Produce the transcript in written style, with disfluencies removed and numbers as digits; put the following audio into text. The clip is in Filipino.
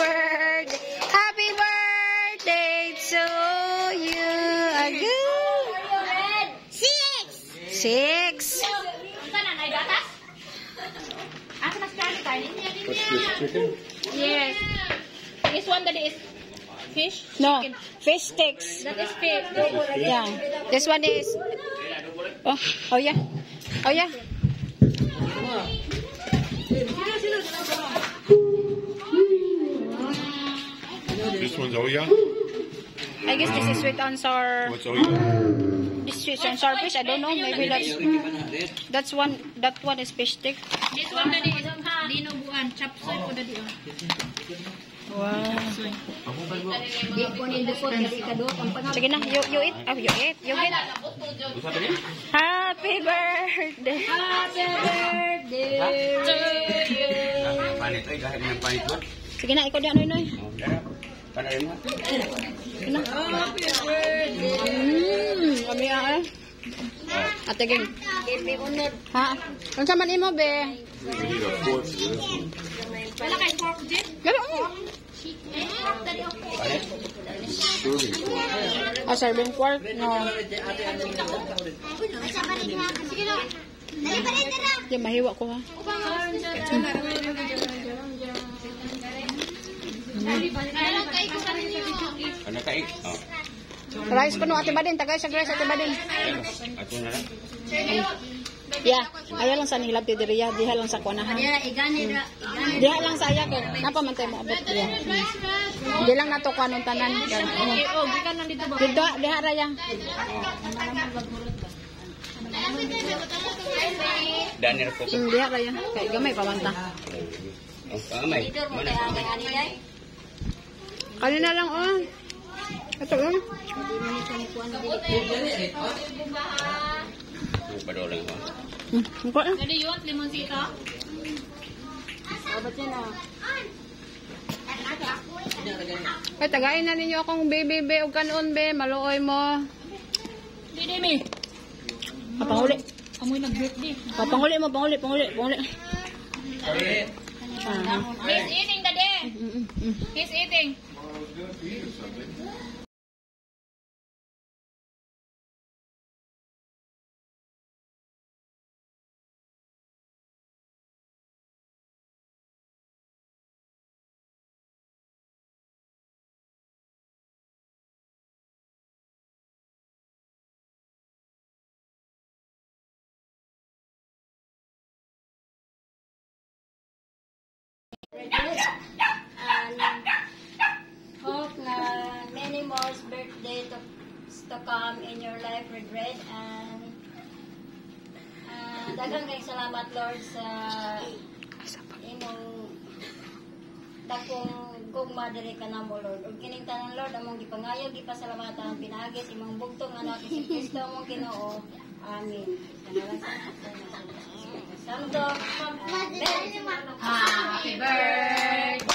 birthday. Happy birthday to you. Agad. 6. Yes. This one that is fish? No, Chicken. fish sticks. That is fish. Yeah. This one is. Oh yeah. Oh yeah. This one's Oya? I guess this is sweet and sour. What's Oya? This sweet and sour fish. I don't know. Maybe that's one. That one is fish stick. This one that is dinuguan. Chop suey po dadi. Wow. Sige na, you eat. Oh, you eat. You eat. Happy birthday. Happy birthday to you. Panit ay dahil ng panit ko. Sige na, ikaw di ano Noy. Panayin mo. Sige na. Happy birthday. Kami ah. Ate Ging. Ha? Kung sa man imo be. Wala kay pork dip? Gano mo. Oh, serving pork? No. Yan, mahiwa ko ha. Ano kayo? Rice ko no, ate Badin. Tagay sa rice, ate Badin. Ako na lang. Yeah, ayaw lang sa nilab ti diriya, diha lang sa kuanahan. Diha lang sa aya kay napamantay mo abot diya. Di lang nato kanong tanan. Oh, gikan lang dito ba? Dito diha ra ya. Daniel po. Diha ra ya. Kay gamay pamanta. Amay. Kanina lang oh. Ito oh. Padolang ko. Jadi yun, limonsita. Kay tagain na ninyo akong baby be og kanon be, maluoy mo. Didi mi. Papanguli. Amoy nag-birthday. Papanguli mo, panguli. He's eating daddy. He's eating. And hope na many more birthday to come in your life, Red. And daghang kayong salamat, Lord, sa imong dakong gugma diri ka namo, Lord. Ug kining tanan, Lord, among gipangayog gipasalamatan pinagis imong bugtong anak si Kristo among Ginoo. Amen. Santo. Happy birthday.